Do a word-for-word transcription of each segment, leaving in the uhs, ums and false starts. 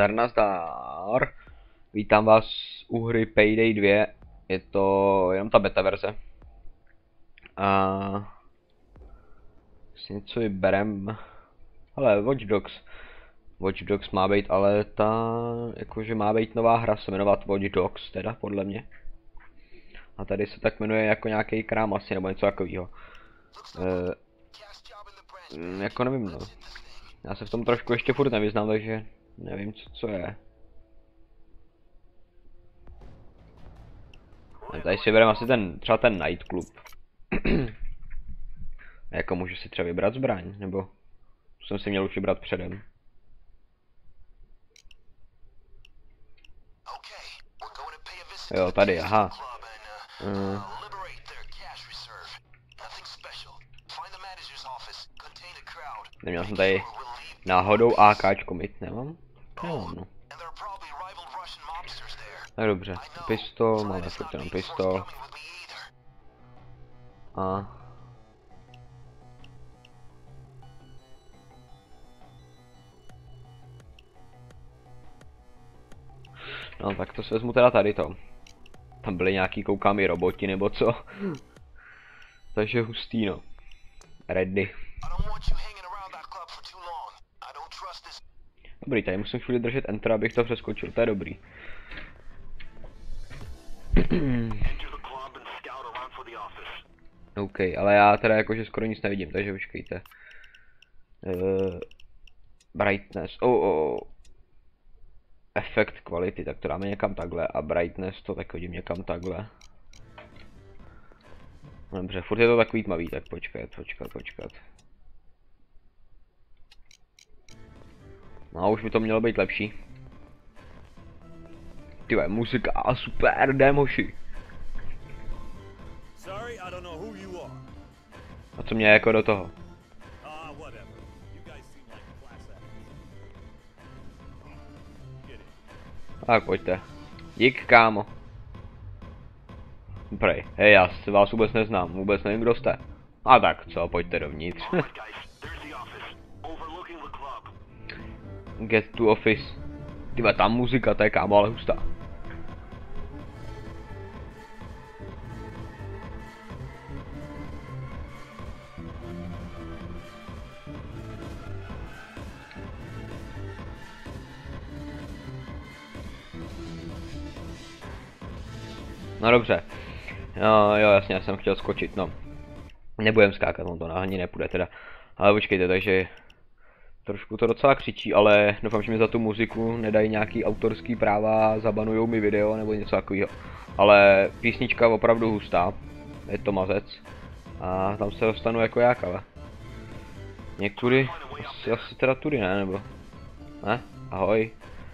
Nazdar, nazdar. Vítám vás u hry Payday dva. Je to jenom ta beta verze. A si něco vyberem. Ale Watch Dogs. Watch Dogs má být, ale ta, jakože má být nová hra, se jmenovat Watch Dogs, teda podle mě. A tady se tak jmenuje jako nějaký krám asi, nebo něco takového. E, jako nevím, no. Já se v tom trošku ještě furt nevyznám, takže nevím, co, co je. A tady si bereme asi ten, třeba ten Night Club. Jako můžu si třeba vybrat zbraň, nebo jsem si měl už vybrat předem. Jo, tady, aha. Mm. Neměl jsem tady náhodou AKčko mít, nemám? Nemám, no. Tak dobře, pistol, máme furt jenom pistol. A... No tak to si vezmu teda tady to. Tam byly nějaký, koukám, i roboti nebo co. Takže hustý, no. Ready. Dobrý, tady musím chvíli držet enter, abych to přeskočil, to je dobrý. OK, ale já teda jakože skoro nic nevidím, takže počkejte. Uh, brightness, oh, oh. Efekt kvality, tak to dáme někam takhle a brightness to tak hodím někam takhle. Dobře, furt je to takový tmavý, tak počkat, počkat, počkat. No už by to mělo být lepší. Tyhle, muzika a super, jdem hoši. A co mě jako do toho? Tak pojďte. Dík, kámo. Prej, hej, já si vás vůbec neznám, vůbec nevím, kdo jste. A tak, co, pojďte dovnitř. Get to office. Tyhle, tam muzika, to je, kámo, ale hustá. No dobře. No jo, jasně, já jsem chtěl skočit, no. Nebudem skákat, on to ani nepůjde teda. Ale počkejte, takže... Trošku to docela křičí, ale doufám, že mi za tu muziku nedají nějaký autorský práva, zabanujou mi video nebo něco takového. Ale písnička opravdu hustá. Je to mazec. A tam se dostanu jako jak, ale... Něktudy... Asi, asi teda tudy, ne, nebo... Ne? Ahoj.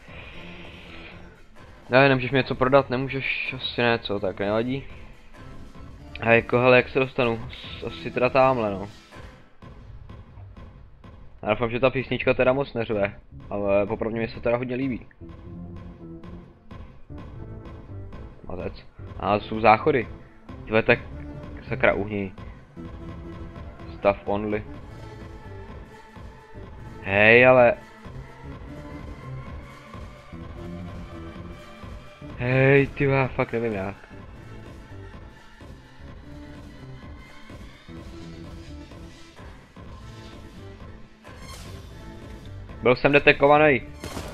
Ne, nemůžeš mi něco prodat, nemůžeš, asi ne, co, tak nevadí. A jako, hele, jak se dostanu? Asi teda támhle, no. Já doufám, že ta písnička teda moc neřve, ale popravdě mi se teda hodně líbí. Mazec. A jsou záchody. Tyhle tak sakra uhní. Staff only. Hej, ale... Hej, ty já fakt nevím jak. Byl jsem detekovaný.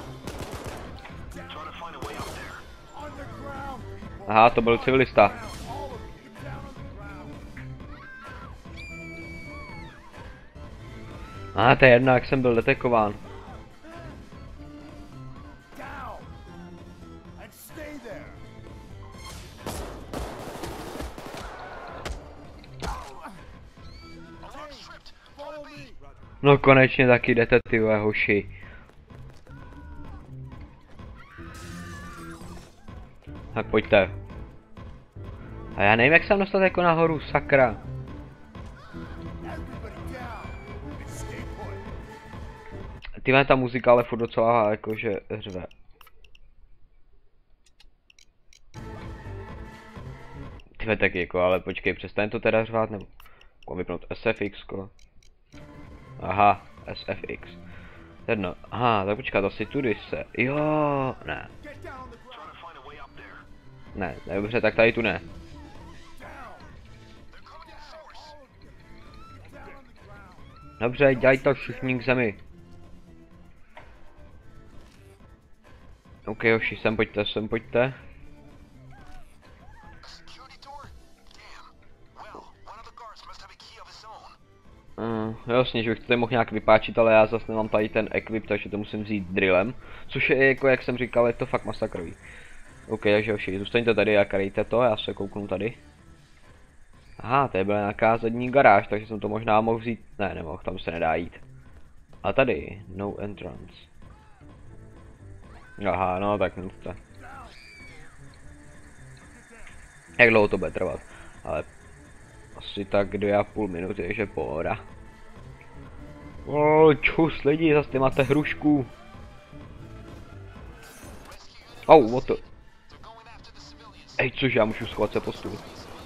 Aha, to byl civilista. Aha, to je jedno, jak jsem byl detekován. No konečně taky jdete, ty hoši. Tak pojďte. A já nevím, jak jsem dostat jako nahoru, sakra. Tyhle ta muzika ale furt docela jakože řve. Tyhle taky jako, ale počkej, přestaň to teda řvát, nebo... Vypnout S F X ko. Aha, S F X. Jedno. Aha, tak počkat, asi tudy se. Jo, ne. Ne, dobře, tak tady tu ne. Dobře, dělej to všichni k zemi. OK, hoši, sem pojďte, sem pojďte. Uh, jasně, že bych to tady mohl nějak vypáčit, ale já zase nemám tady ten equip, takže to musím vzít drillem. Což je jako, jak jsem říkal, je to fakt masakrový. OK, takže hoši, zůstaňte tady a karejte to, já se kouknu tady. Aha, tady byla nějaká zadní garáž, takže jsem to možná mohl vzít. Ne, nemohl, tam se nedá jít. A tady, no entrance. Aha, no tak nulte. Jak dlouho to bude trvat? Ale asi tak dvě a půl minuty, takže pohoda. O, čus lidi, zase ty máte hrušku. Au, what the... Ej, což já můžu schovat se po stůl.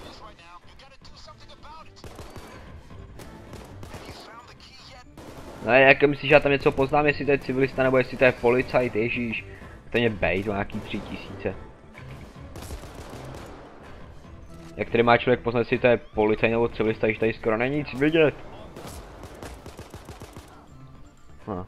Ne, jak myslíš, že já tam něco poznám, jestli to je civilista nebo jestli to je policajt, ježíš. To mě bejt, má nějaký tři tisíce. Jak tady má člověk poznat, jestli to je policajt nebo civilista, když tady skoro není nic vidět. Hm.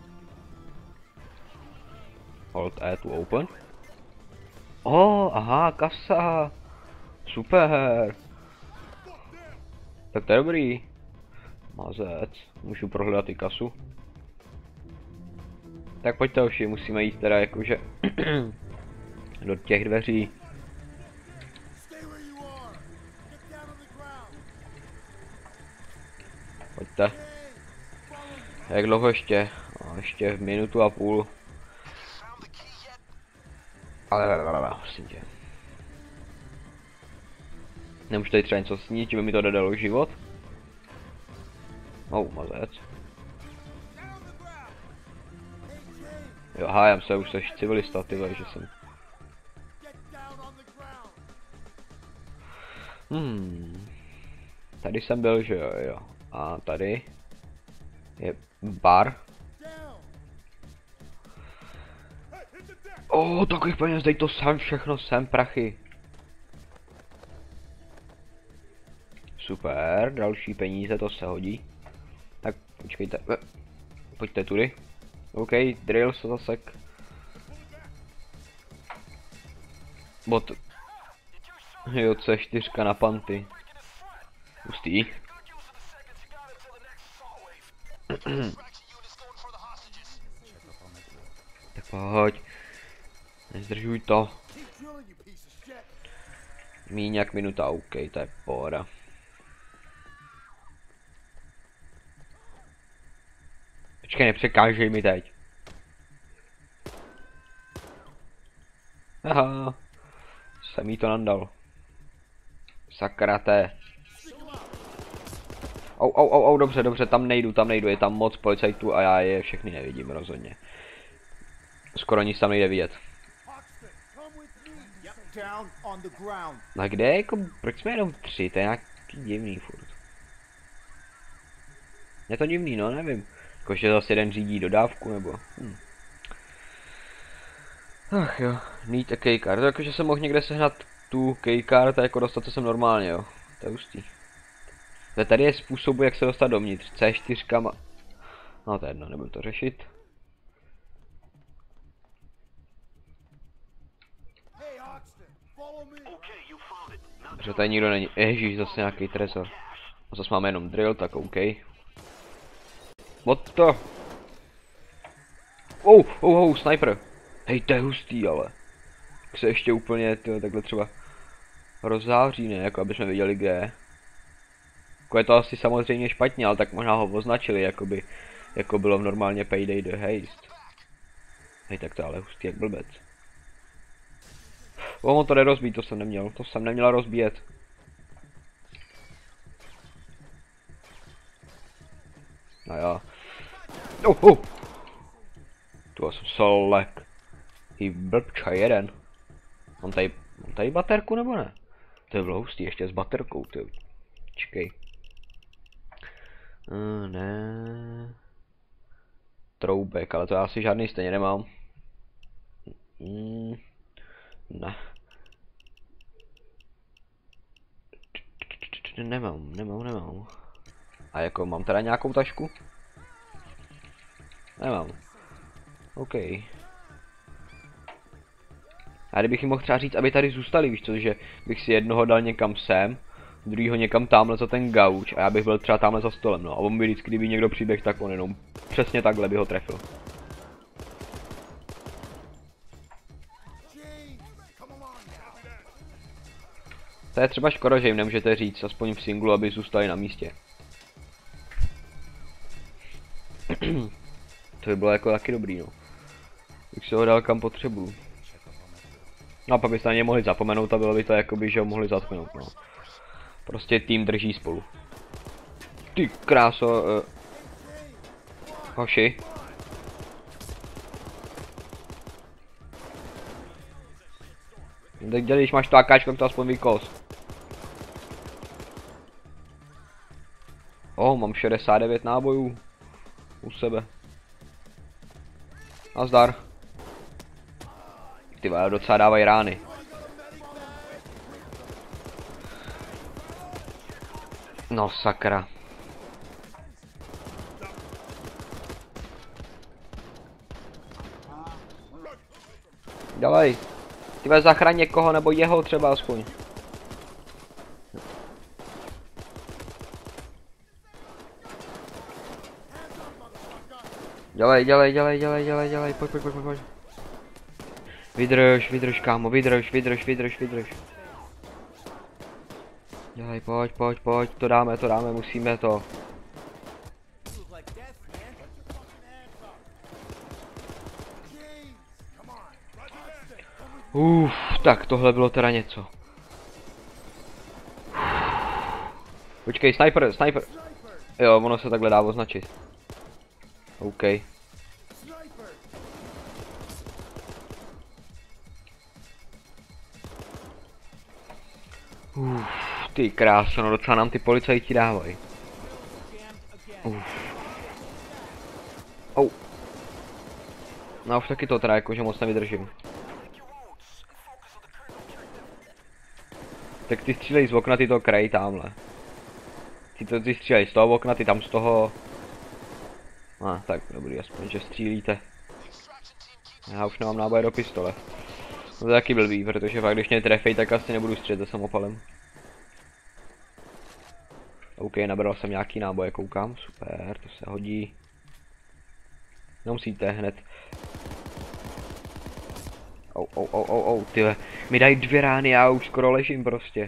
Hold E to open. Oh, aha, kasa. Super. Tak to je dobrý. Mazec. Můžu prohledat i kasu. Tak pojďte už, musíme jít teda jakože do těch dveří. Pojďte. Jak dlouho ještě? No, ještě minutu a půl. Ale prosím tě. Nemůžu tady třeba něco snít, že by mi to dodalo život? Oh, mazec. Jo, hájám se, už jsi civilista, ty vole, že jsem. Hmm. Tady jsem byl, že jo, jo. A tady je bar. Oh, takových peněz, dej to sem, všechno sem, prachy. Super, další peníze, to se hodí. Tak, počkejte, pojďte tudy. OK, drill se zasek. Bot. Jo, C čtyři na panty. Hustý. Tak pojď. Nezdržuj to. Míň jak minuta, OK, to je pohoda. Počkej, nepřekážej mi teď. Aha. Jsem jí to nandal. Sakrate. Au, au, au, au, dobře, dobře, tam nejdu, tam nejdu, je tam moc policajtů a já je všechny nevidím rozhodně. Skoro nic tam nejde vidět. A kde jako, proč jsme jenom tři, to je nějaký divný furt. Je to divný, no, nevím. Jakože zase jeden řídí dodávku, nebo... Hm. Ach jo, need a keycard, to jakože jsem mohl někde sehnat tu keycard a jako dostat to sem normálně, jo. To je hustý. Ale tady je způsob, jak se dostat dovnitř. C čtyři má... No to je jedno, nebudu to řešit. Že tady nikdo není. Ježíš, zase nějaký trezor. A zase máme jenom drill, tak OK. What the? Oh, oh, oh, sniper. Hej, to je hustý, ale. Tak se ještě úplně tyhle, takhle třeba rozzáří, ne? Jako aby jsme viděli, kde je. Jako je to asi samozřejmě špatně, ale tak možná ho označili, jakoby, jako bylo v normálně Payday the Haste. Hej, tak to je ale hustý jak blbec. O, on to jde rozbít, to jsem neměl, to jsem neměla rozbíjet. No jo. Oh, oh. Tu jsem solek. Ty blbča jeden. Mám tady, mám tady baterku nebo ne? To je bylo hustý, ještě s baterkou, ty. Čekej. Uh, ne. troubek, ale to já asi žádný stejně nemám. Mm, ne. Nemám, nemám, nemám. A jako mám teda nějakou tašku? Nemám. OK. A kdybych jim mohl třeba říct, aby tady zůstali, víš co, že bych si jednoho dal někam sem, druhýho někam tamhle za ten gauč a já bych byl třeba tamhle za stolem, no. A on by vždycky, kdyby někdo přiběh, tak on jenom přesně takhle by ho trefil. To je třeba škoda, že jim nemůžete říct, aspoň v singlu, aby zůstali na místě. To by bylo jako taky dobrý, no. Bych se ho dal kam potřebuju. No a pak byste na ně mohli zapomenout a bylo by to jakoby, že ho mohli zatknout, no. Prostě tým drží spolu. Ty kráso, uh... hoši. Tak dělej, když máš to akáčko, to aspoň vykos. Oh, mám šedesát devět nábojů. U sebe. Nazdar. Ty vole, docela dávají rány. No sakra. Dělej. Ty vole, zachraň někoho, nebo jeho třeba aspoň. Dělej, dělej, dělej, dělej, dělej, dělej, pojď, pojď, pojď, pojď. Vydrž, vydrž, kámo, vydrž, vydrž, vydrž, vydrž. Dělej, pojď, pojď, pojď, to dáme, to dáme, musíme to. Uf, tak tohle bylo teda něco. Počkej, sniper, sniper. Jo, ono se takhle dá označit. OK. Uf, ty kráso, no docela nám ty policajti dávají. Uf. Oh. No už taky to teda jakože moc nevydržím. Tak ty střílej z okna, ty to kraj tamhle. Ty to ty střílej z toho okna, ty tam z toho. A ah, tak dobrý, aspoň že střílíte. Já už nemám náboje do pistole. No to je taky blbý, protože fakt když mě trefej, tak asi nebudu střílet se samopalem. OK, nabral jsem nějaký náboje, koukám, super, to se hodí. Nemusíte hned. Ou, ou, ou, ou, ou, tyhle, mi dají dvě rány, já už skoro ležím prostě.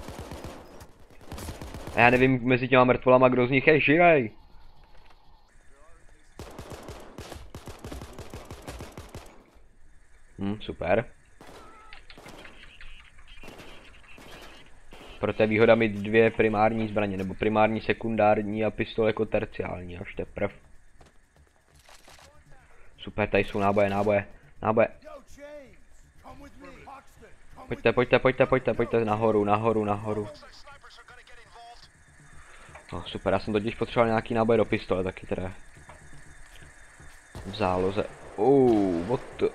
A já nevím mezi těma mrtvolama, kdo z nich je živej. Hm, super. Proto je výhoda mít dvě primární zbraně, nebo primární, sekundární a pistole jako terciální, až teprv. Super, tady jsou náboje, náboje, náboje. Pojďte, pojďte, pojďte, pojďte, pojďte nahoru, nahoru, nahoru. No super, já jsem totiž potřeboval nějaký náboje do pistole, taky teda. V záloze. Uuu, what the...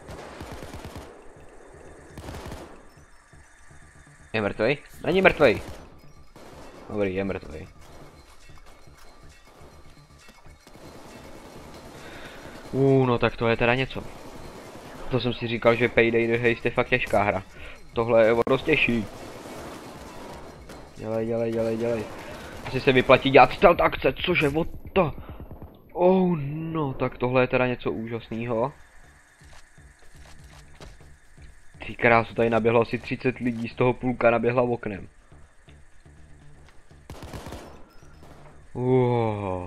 Je mrtvej? Není mrtvej. Dobrý, je mrtvej. Uh, no tak to je teda něco. To jsem si říkal, že Payday the Haste je fakt těžká hra. Tohle je dost těžší. Dělej, dělej, dělej, dělej. Asi se vyplatí dělat stealth akce, cože, what the? Oh no, tak tohle je teda něco úžasného. Ty krásu, tady naběhlo asi třicet lidí, z toho půlka naběhla oknem. Wow.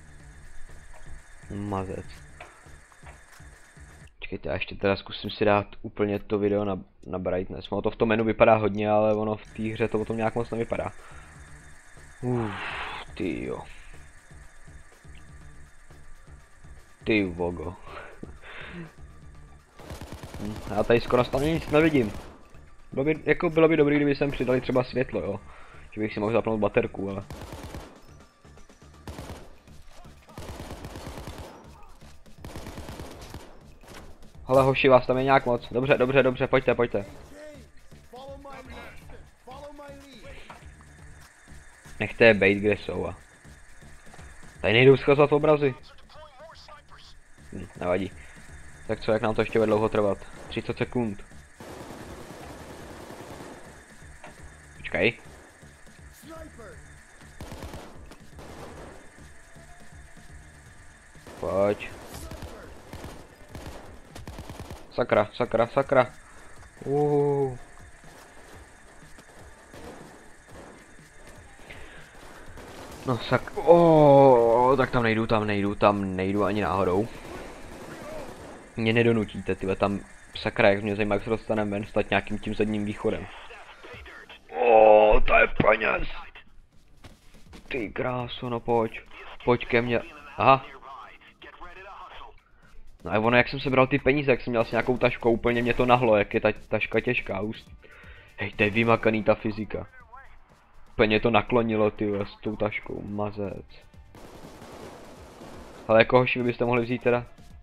Mazec. Čekajte, já ještě teda zkusím si dát úplně to video na, na brightness. Ono to v tom menu vypadá hodně, ale ono v té hře to potom nějak moc nevypadá. Uf, ty jo. Ty vogo. Já tady skoro tam nic nevidím. Bylo by, jako bylo by dobrý, kdyby sem přidali třeba světlo, jo. Že bych si mohl zapnout baterku, ale... Hele hoši, vás tam je nějak moc. Dobře, dobře, dobře, pojďte, pojďte. Nechte je bejt, kde jsou a... Tady nejdou schazovat obrazy. Hm, nevadí. Tak co, jak nám to ještě bude dlouho trvat? třicet sekund. Počkej. Pojď. Sakra, sakra, sakra. Uh. No sak... Oh, tak tam nejdu, tam nejdu, tam nejdu ani náhodou. Mě nedonutíte, tyhle tam sakra, jak mě zajímá, jak se dostaneme ven, stát nějakým tím zadním východem. Oh, to je peněz. Ty kráso, no pojď. Pojď ke mně. Aha. No a ono, jak jsem sebral ty peníze, jak jsem měl asi nějakou tašku, úplně mě to nahlo, jak je ta taška těžká. Hej, to je vymakaný ta fyzika. Úplně to naklonilo, ty s tou taškou, mazec. Ale jako hoši, vy byste mohli vzít teda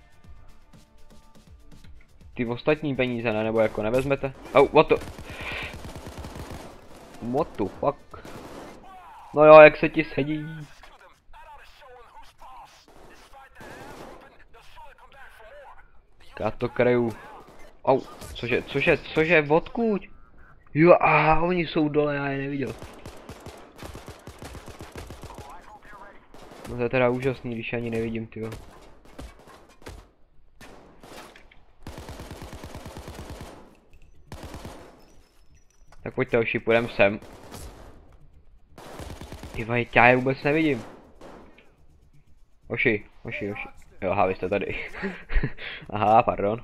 ty ostatní peníze, ne? Nebo jako nevezmete? Oh, what the... What the fuck? No jo, jak se ti sedí. Já to kryju. Au, cože, cože, cože, odkud? Jo, aha, oni jsou dole, já je neviděl. No to je teda úžasný, když ani nevidím, tyjo. Tak pojďte, oši, půjdeme sem. Tyva, já je vůbec nevidím. Oši, oši, oši. Jo, aha, vy jste tady. Aha, pardon.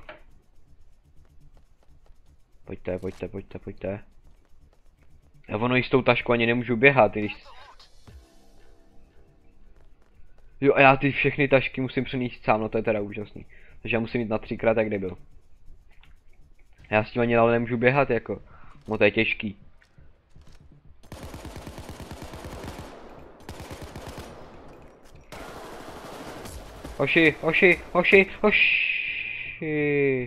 Pojďte, pojďte, pojďte, pojďte. Já ono i s tou taškou ani nemůžu běhat, když... Jo, a já ty všechny tašky musím přenést sám, no to je teda úžasný. Takže já musím jít na třikrát, jak debil. Já s tím ani ale nemůžu běhat, jako. No to je těžký. Hoši, hoši, hoši, hoši.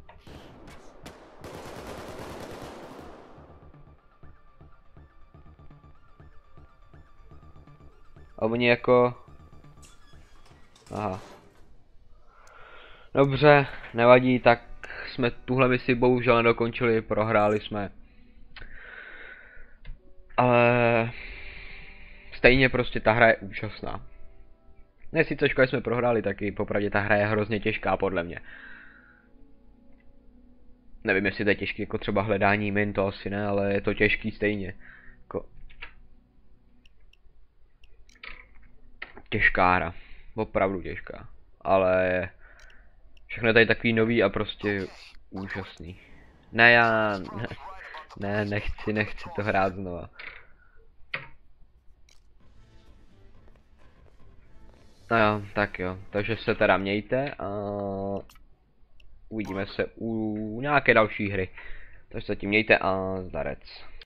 A oni jako... Aha. Dobře, nevadí, tak jsme tuhle misi bohužel nedokončili, prohráli jsme. Ale... Stejně prostě ta hra je úžasná. Ne, sice škoda jsme prohráli, taky popravdě ta hra je hrozně těžká podle mě. Nevím, jestli to je těžký jako třeba hledání min, to asi ne, ale je to těžký stejně. Jako... Těžká hra. Opravdu těžká. Ale... Všechno je tady takový nový a prostě úžasný. Ne, já... Ne, ne nechci, nechci to hrát znova. No jo, tak jo, takže se teda mějte a uvidíme se u nějaké další hry. Takže se tím mějte a zdarec.